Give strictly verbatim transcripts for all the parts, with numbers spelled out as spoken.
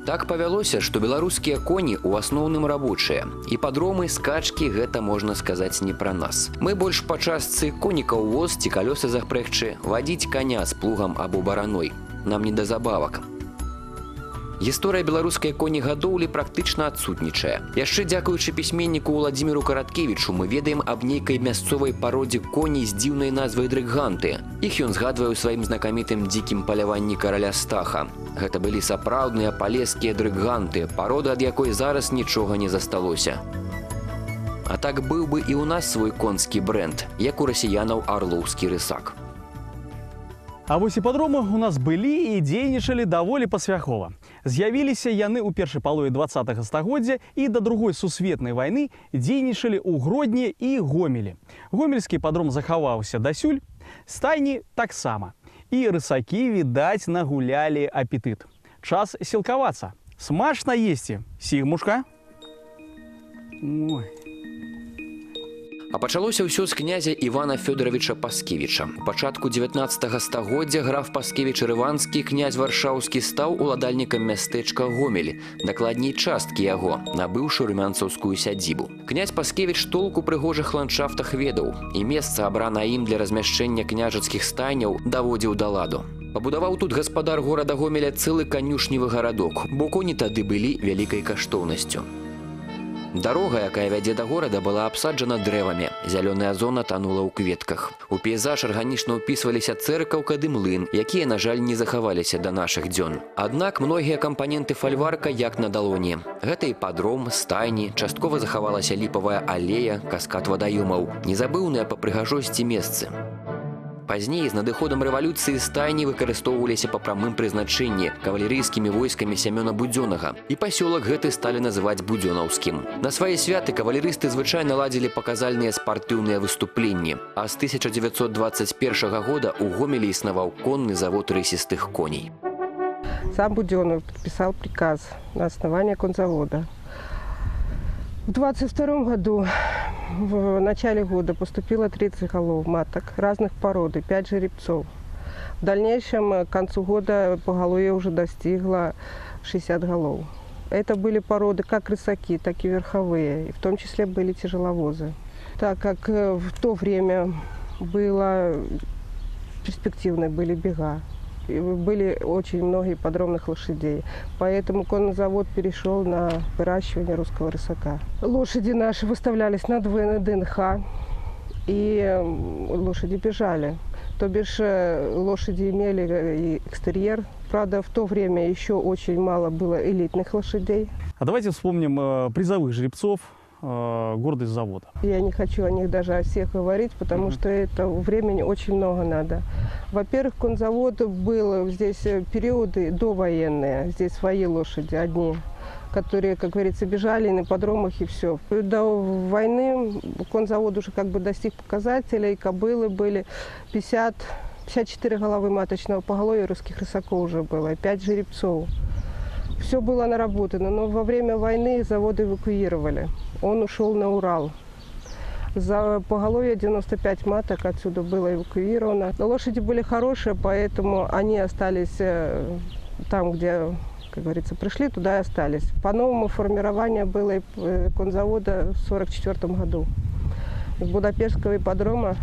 Так павялося, што беларускія коні ў асноўным рабочыя. І падромы, скачкі гэта можна сказаць не пра нас. Мы больш па частцы коніка ў воз ці калёсы запрэгчы, вадзіць каня з плугам або бараной. Нам не да забавак. Гісторыя беларускай конегадоўлі практычна адсутнічае. Яшчэ дзякуючы пісьменніку Уладзіміру Караткевічу мы ведаем аб нейкай мясцовай пародзе коней з дзіўнай назвай дрыганты. Іх ён згадвае ў сваім знакамітым дзікім паляванні караля Стаха. Гэта былі сапраўдныя палескія дрыганты, парода, ад якой зараз нічога не засталося. А так быў бы і ў нас свой конскі брэнд, як у расіянаў арлоўскі рысак. А вось іпадромы у нас былі і дзейнічалі даволі пасвяхова. З'явіліся яны ў першай палове дваццатага стагоддзя і да другой сусветнай вайны дзейнічалі ў Гродні і Гомелі. Гомельскі іпадром захаваўся дасюль, стайні таксама. І рысакі, відаць, нагулялі апетыт. Час сілкавацца. Смачна есці, сігмушка. Ой. А пачалося ўсё з князя Івана Фёдоровича Паскевіча. У пачатку дзевятнаццатага стагоддзя граф Паскевіч Рыванскі, князь Варшаўскі, стаў уладальнікам мястэчка Гомель, дакладней часткі яго, набыўшы румянцаўскую сядзібу. Князь Паскевіч толку прыгожых ландшафтах ведаў, і месца, абрана ім для размяшчэння княжацкіх стайняў, даводзіў да ладу. Пабудаваў тут гаспадар горада Гомеля цэлы канюшневы гарадок, бо коні тады былі вялікай каштоўнасцю. Дарога, якая вядзе да горада, была абсаджана дрэвамі. Зялёная зона танула ў кветках. У пейзаж арганічна ўпісваліся цэркаўка ды млын, якія, на жаль, не захаваліся да нашых дзён. Аднак многія кампаненты фальварка як на далоні. Гэта і падром, стайні, часткова захавалася ліпавая алея, каскад вадаёмаў, незабыўныя па прыгажосці месцы. Пазней, з надыходам рэвалюцыі, стайні выкарыстоўваліся па прамым прызначэнні кавалерыйскімі войскамі Сямёна Будзёнага, і пасёлак гэты сталі называць Будзёнаўскім. На свае святы кавалерысты звычайна ладзілі паказальныя спартыўныя выступленні, а з тысяча дзевяцьсот дваццаць першага года ў Гомелі існаваў конны завод рысістых коней. Сам Будёнов подписал приказ на основание конзавода. В двадцать втором году, в начале года, поступило тридцать голов маток разных пород и пять жеребцов. В дальнейшем, к концу года, поголовье уже достигло шестьдесят голов. Это были породы как рысаки, так и верховые, и в том числе были тяжеловозы. Так как в то время было перспективные были бега, были очень много ипподромных лошадей. Поэтому конный завод перешел на выращивание русского рысака. Лошади наши выставлялись на ДНХ, и лошади бежали. То бишь лошади имели и экстерьер. Правда, в то время еще очень мало было элитных лошадей. А давайте вспомним э, призовых жеребцов, э, гордость завода. Я не хочу о них даже о всех говорить, потому mm-hmm. что это времени очень много надо. Во-первых, конзавод был здесь периоды довоенные, здесь свои лошади одни, которые, как говорится, бежали на ипподромах и все. До войны конзавод уже как бы достиг показателей, кобылы были пятьдесят, пятьдесят четыре головы маточного поголовья, русских рысаков уже было, пять жеребцов. Все было наработано, но во время войны завод эвакуировали. Он ушел на Урал. За поголовье девяносто пять маток отсюда было эвакуировано. Лошади были хорошие, поэтому они остались там, где, как говорится, пришли, туда и остались. По-новому формирование было конзавода в сорок четвёртом году. Из Будапештского ипподрома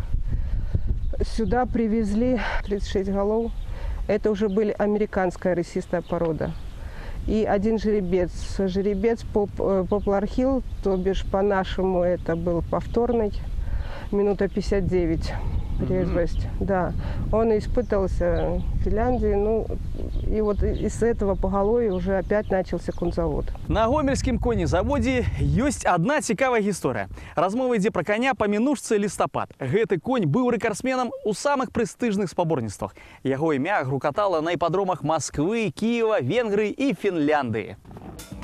сюда привезли тридцать шесть голов. Это уже были американская рысистая порода. И один жеребец. Жеребец поп, Поплар-Хилл, то бишь по-нашему это был повторный, минута пятьдесят девять резвость. Mm-hmm. Да. Он испытывался в Финляндии, ну и вот из этого поголовья уже опять начался конзавод. На гомельскім конезаводзе ёсць одна цікавая гісторыя. Размова ідзе пра коня па мінушцы лістапад. Гэты конь быў рэкордсменам у самых прэстыжных спаборніцтвах. Яго імя грукатала на іппадромах Москвы, Киева, Венгрыі і Фінляндыі.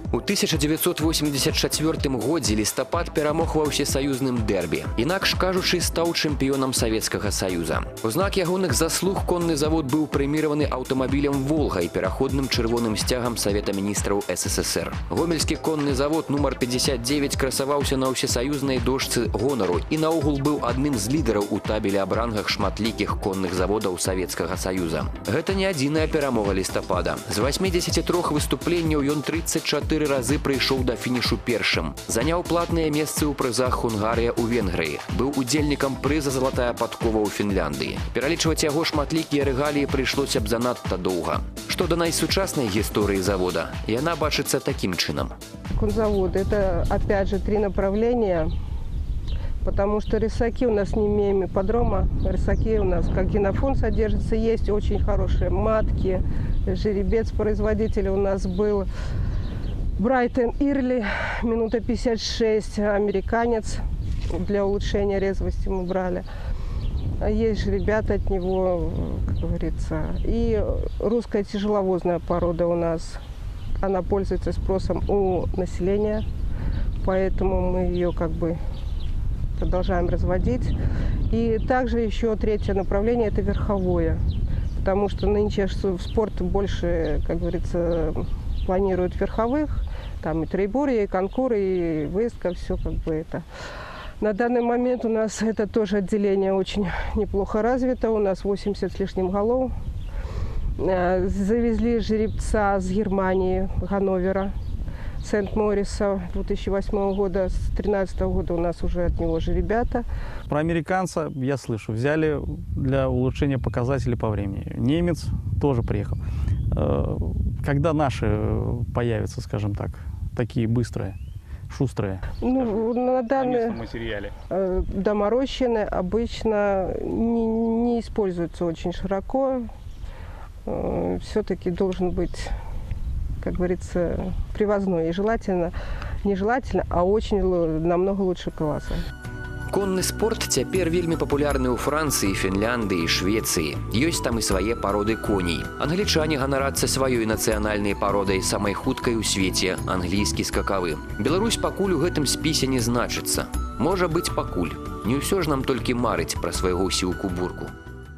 У тысяча девятьсот восемьдесят четвёртым годзе лістапад перамог ва ўсесаюзным дэрбі. Інакш кажучы, стаў чэмпіёнам Савецкага Саюза. У знак ягоных заслуг конны завод быў прэміраваны аўтамабілем «Волга» і пераходным чырвоным сцягам Савета міністраў эс эс эс эр. Гомельскі конны завод нумар пятьдесят девять красаваўся на ўсесаюзнай дошцы гонару і наогул быў адным з лідараў у табелі аб рангах шматлікіх конных заводаў Савецкага Саюза. Гэта не адзіная перамога лістапада. З васьмідзесяці трох выступленняў ён тридцать чатыры разы прыйшоў да фінішу першым. Заняў платныя месцы ў прызах Хунгарыя ў Венгрыі. Быў удзельнікам прыза «Залатая падкова» ў Фінляндыі. Пералічваць яго шматлікія рэгаліі прыйшлося б занадта доўга. Што да найсучаснай гісторыі завода, яна бачыцца такім чынам. Конзавод – это опять же три направления, потому что рысаки у нас не имеем ипподрома. Рысаки у нас как генофонд содержится, есть очень хорошие матки. Жеребец производителя у нас был Брайтон Ирли, минута пятьдесят шесть, американец, для улучшения резвости мы брали. Есть же ребята от него, как говорится. И русская тяжеловозная порода у нас, она пользуется спросом у населения, поэтому мы ее как бы продолжаем разводить. И также еще третье направление – это верховое, потому что нынче в спорт больше, как говорится, планируют верховых, там и троеборье, и конкур, и выездка, все как бы это. На данный момент у нас это тоже отделение очень неплохо развито, у нас восемьдесят с лишним голов. Завезли жеребца с Германии, Ганновера, Сент-Мориса две тысячи восьмого года, с две тысячи тринадцатого года у нас уже от него же ребята. Про американца я слышу, взяли для улучшения показателей по времени. Немец тоже приехал. Когда наши появятся, скажем так, такие быстрые, шустрые? Ну, на данный материале. Доморощенные обычно не, не используются очень широко. Все-таки должен быть, как говорится, привозной. И желательно, не желательно, а очень намного лучше класса. Конны спорт цяпер вельмі папулярны ў Францыі, Фінляндыі, Швецыі. Ёсць там і свае пароды коней. Англічане ганарацца сваёй нацыянальнай пародай, самай хуткай у свеце – англійскі скакавы. Беларусь пакуль у гэтым спісе не значыцца. Можа быць, пакуль. Не ўсё ж нам толькі марыць пра свайго сіўку-бурку.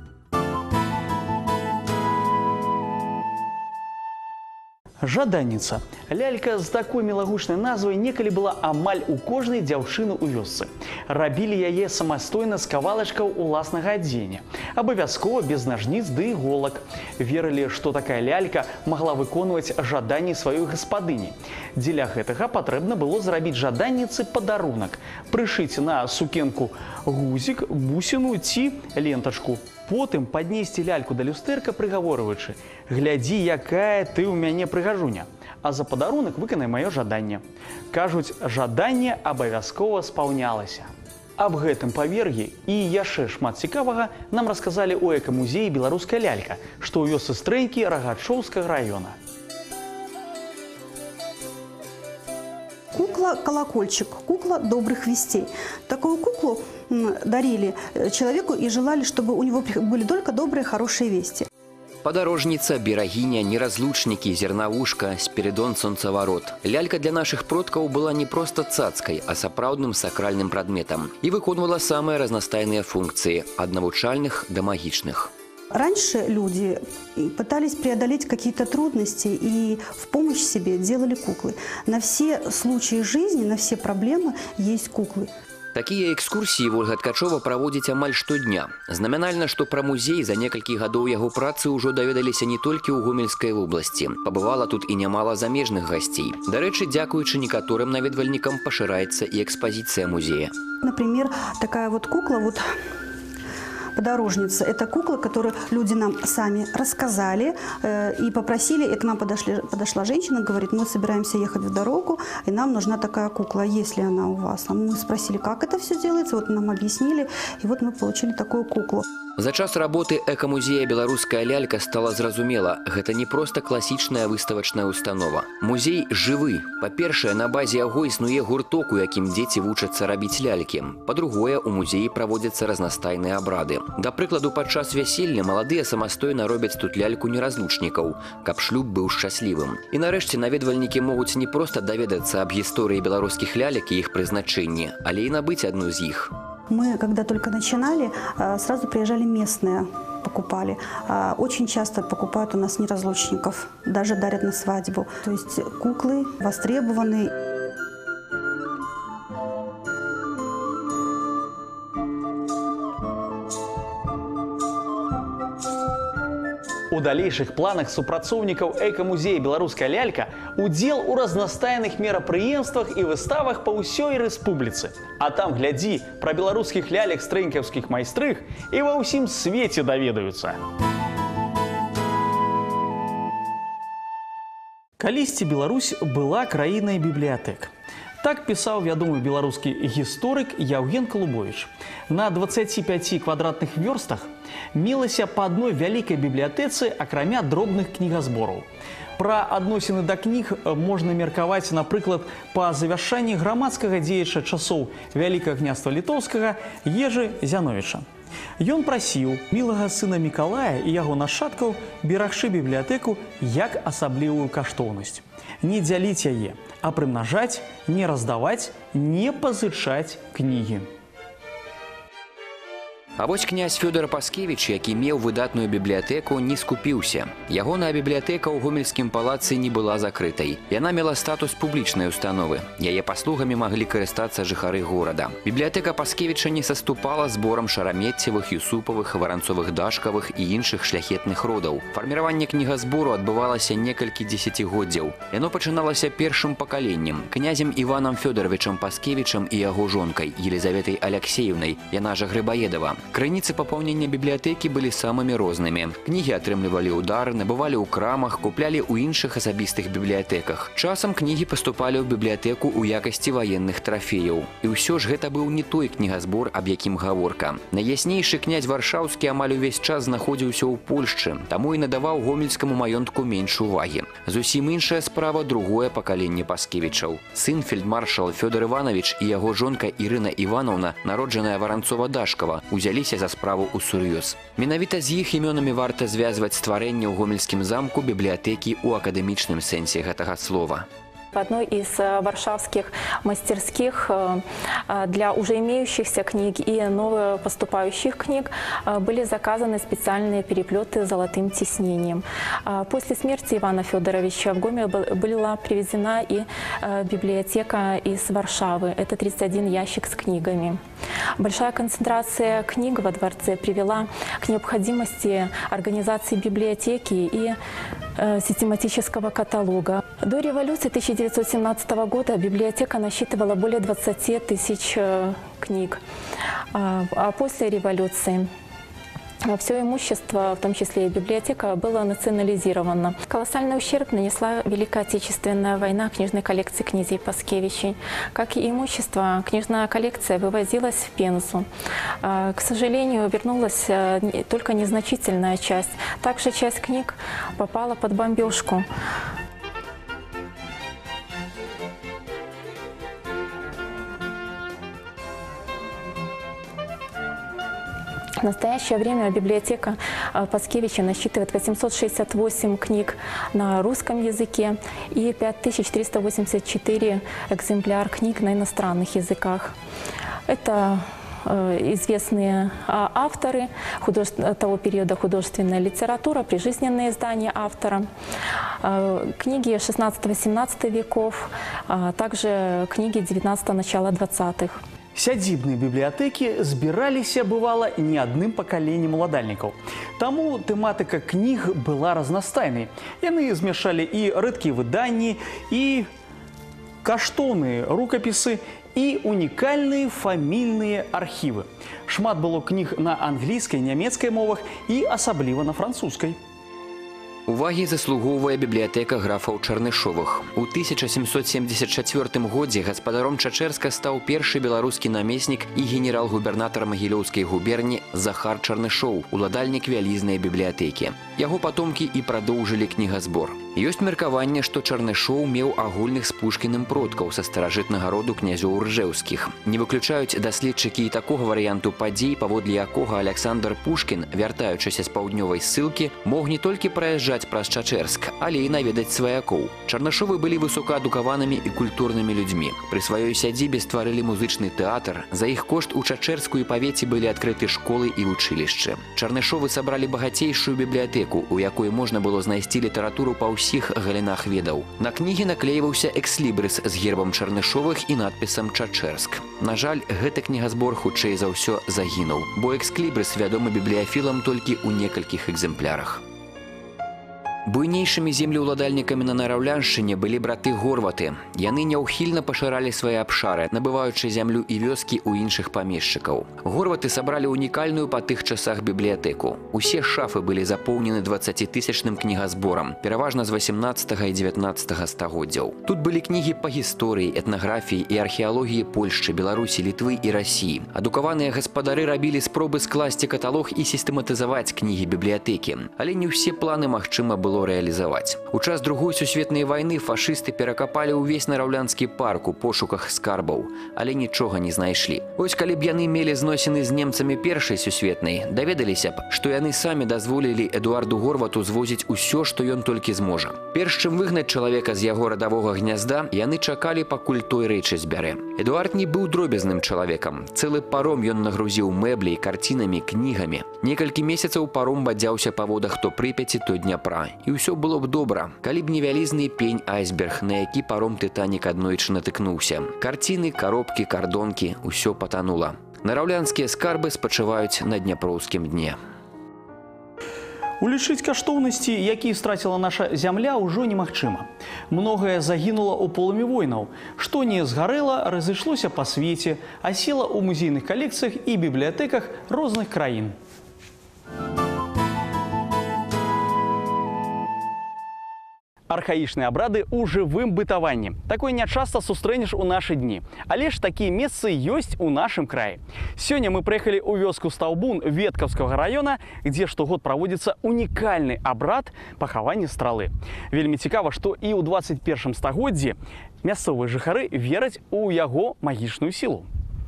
Жаданніца. Лялька з такой мілагучнай назвай некалі была амаль у кожнай дзяўчыны ў вёсцы. Рабілі яе самастойна з кавалачкаў уласнага адзення. Абавязкова без нажніц ды іголак. Верылі, што такая лялька магла выконваць жаданні сваёй гаспадыні. Дзеля гэтага патрэбна было зрабіць жаданніцы падарунак. Прышыць на сукенку гузік, бусіну ці лентачку. Потым паднесці ляльку да люстэрка, прыгаворваючы: «Глядзі, якая ты ў мяне прыгажуня, а за падарунак выканай маё жаданне». Кажуць, жаданне абавязкова спаўнялася. Аб гэтым павер'і і яшчэ шмат цікавага нам расказалі ў экамузеі «Беларуская лялька», што ў вёсцы Стрэнькі Рагачоўскага раёна. Кукла-колокольчик, кукла добрых вестей. Такую куклу дарили человеку и желали, чтобы у него были только добрые, хорошие вести. Падарожніца, берагіня, неразлучнікі, зернавушка, Спіридон Сонцаварот. Лялька для нашых продкаў была не проста цацкай, а сапраўдным сакральным прадметам і выконвала самыя разнастайныя функцыі – ад навучальных да магічных. Раньше люди пытались преодолеть какие-то трудности и в помощь себе делали куклы. На все случаи жизни, на все проблемы есть куклы. Такія экскурсіі Вольга Ткачова праводзіць амаль штодня. Знамянальна, што пра музей за некалькі гадоў яго працы ўжо даведаліся не толькі ў Гомельскай вобласці. Пабывала тут і нямала замежных гасцей. Дарэчы, дзякуючы некаторым наведвальнікам пашыраецца і экспазіцыя музея. Например, такая вот кукла, вот подорожница. Это кукла, которую люди нам сами рассказали э, и попросили. И к нам подошли, подошла женщина, говорит: мы собираемся ехать в дорогу, и нам нужна такая кукла. Есть ли она у вас? А мы спросили, как это все делается. Вот нам объяснили, и вот мы получили такую куклу. За час работы экамузея «Белорусская лялька» стала зразумела, гэта не проста класічная выставачная установа. Музей жывы. Па-першае, на базе яго існуе гурток, у якім дзеці вучацца рабіць лялькі. Па-другое, у музеі праводзяцца разнастайныя абрады. Да прыкладу, падчас вяселля маладыя самастойна робяць тут ляльку неразлучнікаў, каб шлюб быў шчаслівым. І нарэшце наведвальнікі могуць не проста даведацца аб гісторыі беларускіх лялек і іх прызначэнні, але і набыць адну з іх. Мы, когда только начинали, сразу приезжали местные, покупали. Очень часто покупают у нас неразлучников, даже дарят на свадьбу. То есть куклы востребованы. У далейшых планах супрацоўнікаў экамузея «Белорусская лялька» удзел у разнастайных мерапрыемствах і выставах па ўсёй рэспубліцы. А там, глядзі, пра беларускіх лялек стрэнкаўскіх майстрых і ва ўсім свеце даведаюцца. Калісьці Беларусь была краінай бібліятэк. Так писал вядомый белорусский гісторык Яўген Калубович. На дваццаці пяці квадратных вёрстах мелася па адной вялікай бібліятэцы, акрамя дробных кнігазбораў. Пра адносіны да кніг можна меркаваць, напрыклад, па завяршэнні грамадскага дзеяча часоў Вялікага княства літоўскага Ежы Зяновіча. Ён прасіў мілага сына Мікалая і яго нашчадкаў берагчы бібліятэку як асаблівую каштоўнасць. Не дзяліць яе, а прымнажаць, не раздаваць, не пазычаць кнігі. А вось князь Фёдор Паскевіч, які меў выдатную бібліятэку, не скупіўся. Ягоная бібліятэка ў гомельскім палацы не была закрытай. Яна мела статус публічнай установы. Яе паслугамі маглі карыстацца жыхары горада. Бібліятэка Паскевіча не саступала зборам шарамеццевых, юсупавых, варанцовых дашкавых і іншых шляхетных родаў. Фарміраванне кнігазбору адбывалася некалькі дзесяцігоддзяў. Яно пачыналася першым пакаленнем, князем Іванам Фёдоровичам Паскевічам і яго жонкай Елізаветай Аляксеевнай, яна жа Грыбаедава. Крыніцы папаўнення бібліятэкі былі самымі рознымі. Кнігі атрымлівалі ўдар, набывалі ў крамах, куплялі ў іншых асабістых бібліятэках. Часам кнігі паступалі ў бібліятэку ў якасці ваенных трафеяў. І ўсё ж гэта быў не той кнігазбор, аб якім гаворка. Найяснейшы князь Варшаўскі амаль увесь час знаходзіўся ў Польшчы, таму і надаваў гомельскаму маёнтку менш увагі. Зусім іншая справа другое пакаленне Паскевічаў. Сын фельдмаршал Фёдор Иванович і яго жонка Ірына Івановна, народжаная Варанцова-Дашкава, узяліся за справу усур'ёз. Менавіта з іх імёнамі варта звязваць стварэнне ў гомельскім замку бібліятэкі ў акадэмічным сэнсе гэтага слова. В одной из варшавских мастерских для уже имеющихся книг и новопоступающих книг были заказаны специальные переплеты с золотым тиснением. После смерти Ивана Федоровича в Гомель была привезена и библиотека из Варшавы. Это тридцать один ящик с книгами. Большая концентрация книг во дворце привела к необходимости организации библиотеки и систематического каталога. До революции тысяча девятьсот семнадцатого года библиотека насчитывала более двадцати тысяч книг, а после революции все имущество, в том числе и библиотека, было национализировано. Колоссальный ущерб нанесла Великая Отечественная война книжной коллекции князей Паскевичей. Как и имущество, книжная коллекция вывозилась в Пензу. К сожалению, вернулась только незначительная часть. Также часть книг попала под бомбежку. В настоящее время библиотека Паскевича насчитывает восемьсот шестьдесят восемь книг на русском языке и пять тысяч триста восемьдесят четыре экземпляр книг на иностранных языках. Это известные авторы того периода, художественная литература, прижизненные издания автора, книги шестнадцатого-семнадцатого веков, а также книги девятнадцатого, начала двадцатых. Сядзібныя бібліятэкі збіраліся, бывала, не адным пакаленнем уладальнікаў. Таму тэматыка кніг была разнастайнай. Яны змяшалі і рэдкія выданні, і каштоўныя рукапісы, і унікальныя фамільныя архівы. Шмат было кніг на англійскай, нямецкай мовах і асабліва на французскай. Увагі заслугоўвае бібліятэка графаў Чарнышовых. У тысяча сямсот семьдесят чацвёртым годзе гаспадаром Чачэрска стаў першы беларускі намеснік і генерал-губернатар Магілёўскай губерні Захар Чарнышоў, уладальнік вялізнай бібліятэкі. Яго патомкі і прадоўжылі кнігазбор. Ёсць меркаванне, што Чарнышоў меў агульных з Пушкіным продкаў са старажытнага роду князёў ржэўскіх. Не выключаюць даследчыкі і такога варыянту падзей, паводле якога Аляксандр Пушкін, вяртаючыся з паўднёвай ссылкі, мог не толькі праязджаць праз Чачэрск, але і наведаць сваякоў. Чарнышовы былі высокаадукаванымі і культурнымі людзьмі. Пры сваёй сядзібе стварылі музычны тэатр. За іх кошт у Чачэрску і павеце былі адкрыты школы і вучылішчы. Чарнышовы сабралі багацейшую бібліятэку, у якой можна было знайсці літаратуру па ўсіх галінах ведаў. На кнігі наклейваўся экслібрыс з гербам Чарнышовых і надпісам «Чачэрск». На жаль, гэты кнігазбор хутчэй за ўсё загінуў, бо экслібрыс вядомы бібліяфілам толькі ў некалькіх экземплярах. Буйнейшымі землеўладальнікамі на Нараўляншчыне былі браты Горваты. Яны няўхільна пашыралі свае абшары, набываючы зямлю і вёскі ў іншых памешчыкаў. Горваты сабралі унікальную па тых часах бібліятэку. Усе шафы былі запоўнены дваццацітысячным кнігазборам, пераважна з васямнаццатага і дзевятнаццатага стагоддзяў. Тут былі кнігі па гісторыі, этнаграфіі і археалогіі Польшчы, Беларусі, Літвы і Расіі. Адукаваныя гаспадары рабілі спробы скласці каталог і сістэматызаваць кнігі бібліятэкі, але не ўсе планы магчыма было рэалізаваць. У час другой сусветнай вайны фашысты перакапалі ўвесь Нараўлянскі парк у пошуках скарбаў, але нічога не знайшлі. Ось калі б яны мелі зносіны з немцамі першай сусветнай, даведаліся б, што яны самі дазволілі Эдуарду Горвату звозіць усё, што ён толькі зможа. Перш чым выгнаць чалавека з яго радавога гнязда, яны чакалі, пакуль той рэчы збярэ. Эдуард не быў дробязным чалавекам. Цэлы паром ён нагрузіў мэбляй, карцінамі, кнігамі. Некалькі месяцаў паром бадзяўся па водах то Прыпяці, то Дняпра. І ўсё было б добра, калі б не вялізны пень-айсберг, на які паром «Тытанік» аднойчы натыкнуўся. Карціны, каробкі, кардонкі – усё патанула. Нараўлянскія скарбы спачываюць на дняпроўскім дне. Улічыць каштоўнасці, якія страціла наша зямля, ўжо немагчыма. Многае загінула ў полымі войнаў. Што не згарэла, разышлося па свеце, а села ў музейных калекцыях і бібліятэках розных краін. Архаічныя абрады ў жывым бытаванні. Такое нячаста сустрэнеш у нашы дні. Але ж такія месцы ёсць у нашым краі. Сёння мы прыехалі ў вёску Стаўбун Веткаўскага раёна, дзе штогод праводзіцца унікальны абрад пахавання стралы. Вельмі цікава, што і ў дваццаць першым стагоддзі мясцовыя жыхары вераць у яго магічную сілу.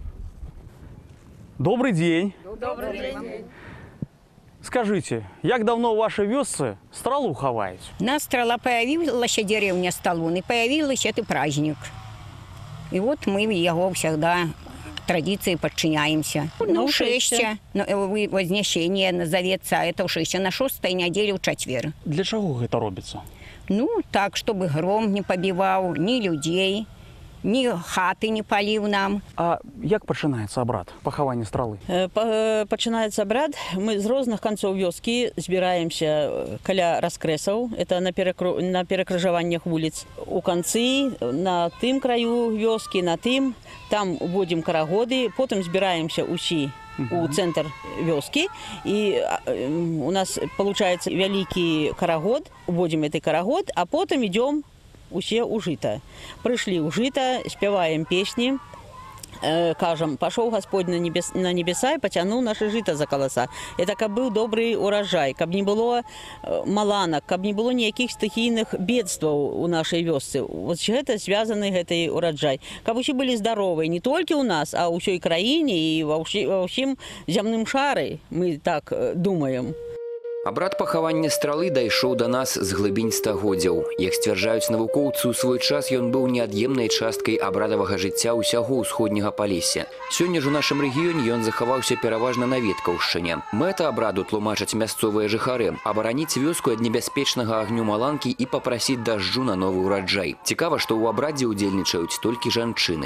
Добрый день. Добрый день. Скажите, як давно в вашей вёсцы стралу хаваюць? У нас страла появилась, деревня Сталун, и появился этот праздник. И вот мы его всегда традиции подчиняемся. Ну, шестья, вознесение назовется, это шестья на шестой неделе в четверг. Для чего это робится? Ну, так, чтобы гром не побивал ни людей, ні хаты не паліў нам. А як пачынаецца абрад пахавання стралы? Пачынаецца абрад. Мы з розных канцоў вёскі збіраемся каля раскрэсаў. Это на, перакру... на перакрыжаваннях вуліц. У канцы, на тым краю вёскі, на тым, там уводзім карагоды, потым збіраемся ўсі у цэнтр вёскі. І у нас получаецца вялікі карагод, уводзім гэты карагод, а потым ідём усе ў жыта. Прыйшлі ў жыта, спяваем песні, э, кажам, пашоў Господь на, небес, на небеса і пацянуў нашы жыта за каласа. Это каб быў добры уражай, каб не было маланак, каб не было ніякіх стыхійных бедстваў у нашай вёсцы. Вот гэта звязаны гэты ураджай. Каб усе былі здаровыя не толькі ў нас, а ў ўсёй краіне і ва ўсім зямным шары, мы так думаем. Абрад пахавання стралы дайшоў да нас з глыбінь стагоддзяў. Як сцвярджаюць навукоўцы, у свой час ён быў неад'емнай часткай абрадавага жыцця ўсяго ўсходняга Палесся. Сёння ж у нашым рэгіёне ён захаваўся пераважна на Веткаўшчыне. Мэта абраду, тлумачаць мясцовыя жыхары, абараніць вёску ад небяспечнага агню маланкі і папрасіць дажджу на новы ўраджай. Цікава, што ў абрадзе ўдзельнічаюць толькі жанчыны.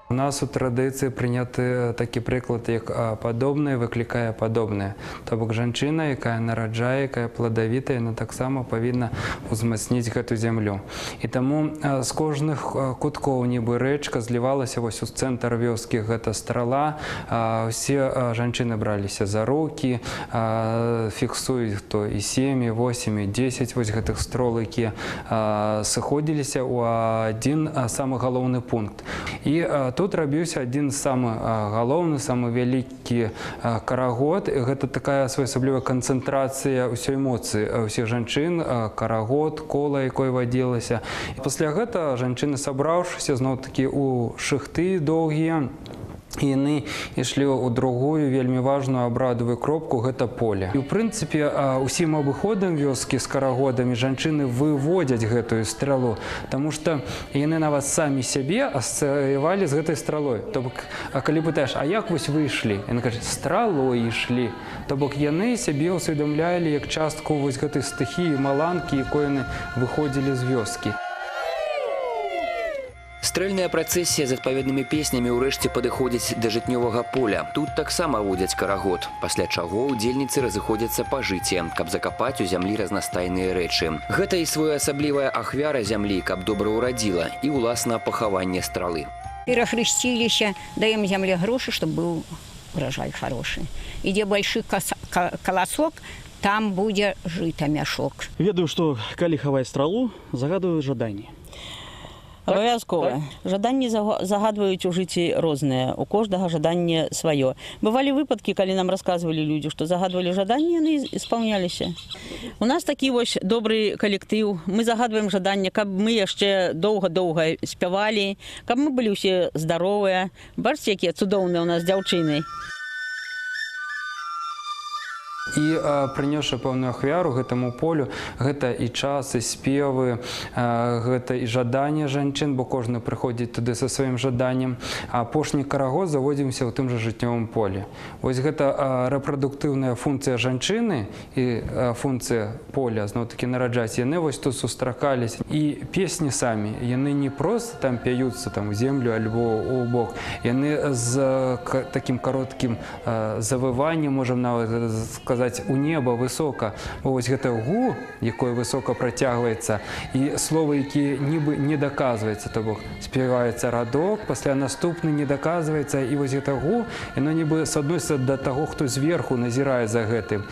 У нас у традыцыі прыняты такі прыклад, як падобнае выклікае падобнае. То бок жанчына, якая нараджае, якая пладавітая, яна таксама павінна ўзмацніць гэту зямлю. І таму з кожных куткоў нібы рэчка злівалася вось у цэнтр вёскі, гэта страла. Усе жанчыны браліся за рукі, фіксуюць то і сем, і восем, і дзесяць вось гэтых строл, якія сыходзіліся ў адзін самы галоўны пункт. І тут рабіўся адзін самы галоўны, самы вялікі карагод. Гэта такая своеасаблівая канцэнтрацыя ўсёй эмоцыі ўсіх жанчын, карагод, кола, якой вадзілася. І пасля гэта жанчыны, сабраўшыся зноў-такі ў шыхты доўгія, і яны ішлі ў другую вельмі важную абрадавую кропку, гэта поле. І ў прынцыпе усім абыходам вёскі з карагодамі жанчыны выводзяць гэтую стралу, таму што яны нават самі сябе асацыявалі з гэтай стралой. То бок, калі пытаеш, а як вось вы ішлі? Яны кажуць, стралой ішлі. То бок яны сябе ўсведамлялі як частку вось гэтай стыхіі, маланкі, якой яны выходзілі з вёскі. Стрэльная працэсія з адпаведнымі песнямі ўрэшце падыходзіць да жытнёвага поля. Тут таксама водзяць карагод, пасля чаго ўдзельніцы разыходзяцца па жыце, каб закапаць у зямлі разнастайныя рэчы. Гэта і своеасаблівая ахвяра зямлі, каб добра ўрадзіла, і ўласна пахаванне стралы. Перахрысціліся, даем зямле грошы, чтобы быў урожай хороший. Ідзе большы каласок, там будзе жыта мяшок. Ведаю, што калі хаваць стралу, загадваюць жаданні. Абавязкова. Жаданні загадваюць у жыцці розныя. У кожнага жаданне сваё. Бывалі выпадкі, калі нам расказвалі людзі, што загадвалі жаданні, яны испаўняліся. У нас такі вось добры калектыў. Мы загадваем жаданне, каб мы яшчэ доўга-доўга спявалі, каб мы былі ўсе здаровыя. Бачыце, якія цудоўныя ў нас дзяўчыны. І прынёсшы пэўную ахвяру гэтаму полю, гэта і час, і спевы, гэта і жаданне жанчын, бо кожны прыходзіць туды са сваім жаданнем. А апошні карагод заводзімся ў тым жа жыцнёвым полі. Вось гэта рэпрадуктыўная функцыя жанчыны і функцыя поля, зноў-такі нараджаць. Яны вось тут сустракаліся. І песні самі, яны не проста там пяюцца там у землю альбо ў бок. Яны з такім кароткім завываннем, можам нават сказаць, у неба высока. Вось гэта гу, якое высока працягваецца, і словы, якія нібы не даказваецца, то бок спяваецца радок, пасля наступны не даказваецца, і вось гэта гу, яно нібы садносіцца да таго, хто зверху назірае за гэтым.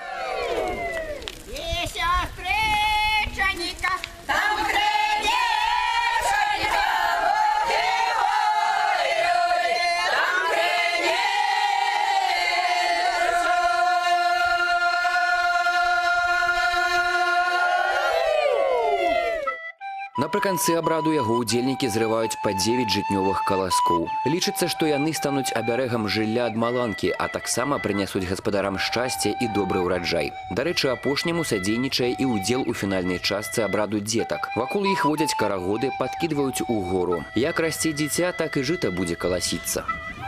Напрыканцы абраду яго ўдзельнікі зрываюць па дзевяць жытнёвых каласкоў. Лічыцца, што яны стануць абярэгам жылля ад маланкі, а таксама прынясуць гаспадарам шчасце і добры ўраджай. Дарэчы, апошняму садзейнічае і ўдзел у фінальнай частцы абраду дзетак. Вакол іх водзяць карагоды, падкідваюць угору. Як расце дзіця, так і жыта будзе каласіцца.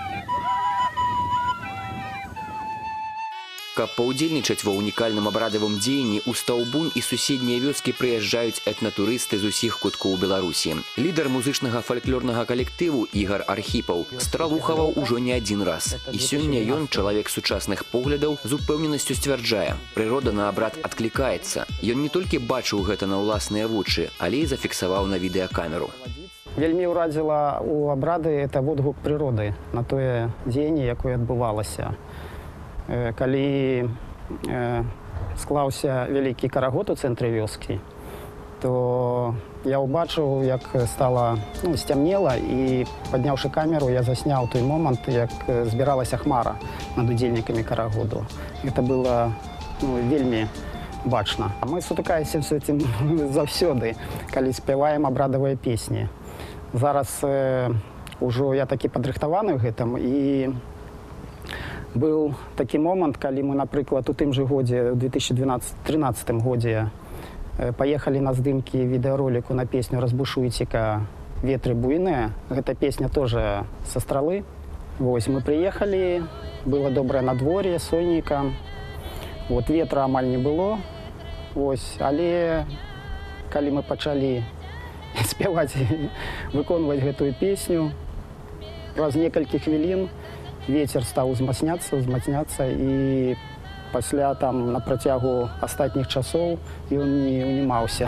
Каб паўдзельнічаць ва ўнікальным абрадавым дзеянні, у Стаўбун і суседнія вёскі прыязджаюць этнатурысты з усіх куткоў Беларусі. Лідар музычнага фальклорнага калектыву Ігар Архіпаў стралу хаваў ужо не адзін раз. І сёння ён, чалавек сучасных поглядаў, з упэўненасцю сцвярджае: прырода на абрад адклікаецца. Ён не толькі бачыў гэта на ўласныя вочы, але і зафіксаваў на відэакамеру. Вельмі ўрадзіла ў абрады это водгук прыроды на тое дзеянне, якое адбывалася. Калі склаўся вялікі карагод у цэнтры вёскі, то я ўбачыў, як стала сцямнела, і, падняўшы камеру, я засняў той момант, як збіралася хмара над удзельнікамі карагоду. Гэта было вельмі бачна. Мы сутыкаемся з этим заўсёды, калі спяваем абрадавыя песні. Зараз ужо я такі падрыхтаваны ў гэтым, і быў такі момант, калі мы, напрыклад, у тым жа годзе, у две тысячи тринадцатым годзе, паехалі на здымкі відэароліку на песню «Разбушуйце-ка ветры буйныя». Гэта песня тоже са стралы. Вось, мы прыехалі, было добрае надвор'е, сонейка. Вот, ветра амаль не было. Вось, але калі мы пачалі спяваць, выконваць гэтую песню, праз некалькі хвілін ветер стаў узмацняцца, узмацняцца, і пасля там на працягу астатніх часоў ён не унімаўся.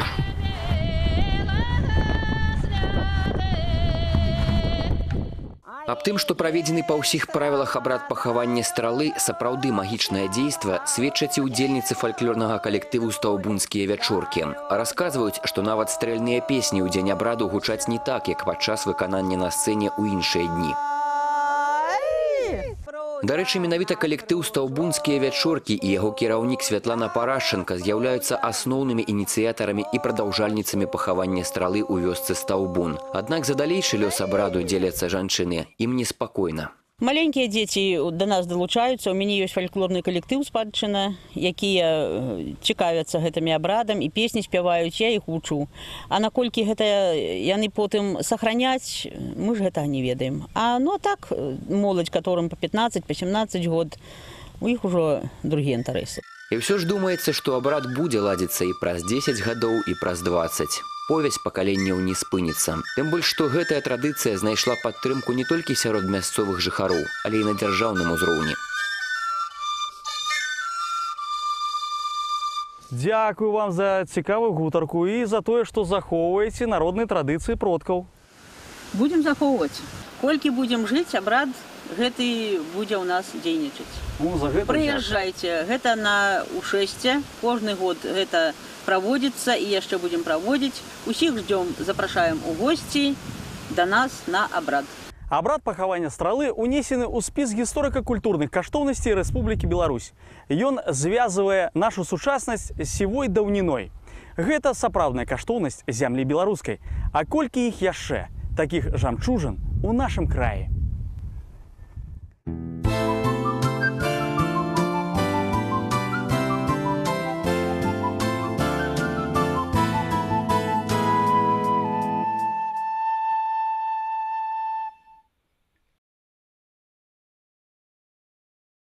Аб тым, што праведзены па ўсіх правілах абрад пахавання стралы сапраўды магічнае дзейства, сведчаць і ўдзельніцы фальклорнага калектыву «Стаўбунскія вячоркі». Расказваюць, што нават стрэльныя песні ў дзень абраду гучаць не так, як падчас выканання на сцэне ў іншыя дні. Дарэчы, менавіта калектыў «Стаўбунскія вячоркі» і яго кіраўнік Святлана Парашченка з'яўляюцца асноўнымі ініцыятарамі і прадаўжальніцамі пахавання стралы ў вёсцы Стаўбун. Аднак за далейшы лёс абраду дзеляцца жанчыны, ім неспакойна. Маленькія дзеці да нас далучаюцца. У мяне ёсць фальклорны калектыў «Спадчына», якія цікавяцца гэтымі абрадам і песні спяваюць, я іх вучу. А наколькі гэта яны потым сохраняць, мы ж гэтага не ведаем. А ну так, моладзь, которым па пятнаццаць, па сямнаццаць год, у іх ужо другія інтарэсы. І ўсё ж думаецца, што абрад будзе ладзіцца і праз дзесяць гадоў, і праз дваццаць. Повязь пакаленняў не спыніцца. Тым больш, што гэтая традыцыя знайшла падтрымку не толькі сярод мясцовых жыхароў, але і на дзяржаўным узроўні. Дзякую вам за цікавую гутарку і за тое, што захоўваеце народныя традыцыі продкаў. Будзем захоўваць. Колькі будзем жыць, абрад гэты будзе ў нас дзейнічаць. Прыязджайце, гэта на ушэсце, кожны год гэта праводзіцца і яшчэ будзем праводзіць. Усіх ждём, запрашаем у госці да нас на абрад. Абрад пахавання стралы унесены ў спіс гісторыка-культурных каштоўнасцей Рэспублікі Беларусь. Ён звязвае нашу сучаснасць з сівой даўніной. Гэта сапраўдная каштоўнасць зямлі беларускай. А колькі іх яшчэ, такіх жамчужын, у нашым краі?